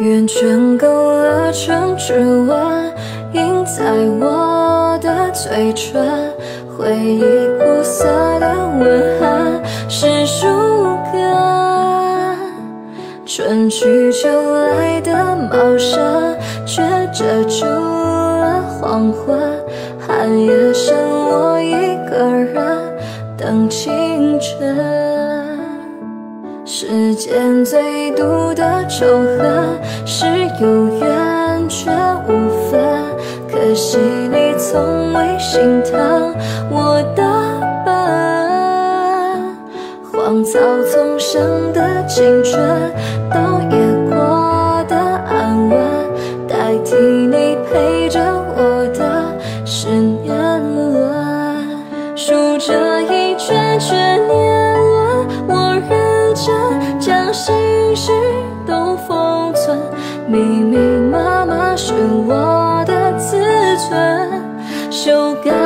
圆圈勾勒成指纹，印在我的嘴唇，回忆苦涩的吻痕是树根。春去秋来的茂盛，却遮住了黄昏。寒夜剩我一个人等清晨。世间最毒的仇恨是有缘却无分，可惜你从未心疼我的笨。荒草丛生的青春，倒也过得安稳，代替你陪着我的是年轮。数着一圈圈年轮，我认真将心事都封存，密密麻麻是我的自尊，修改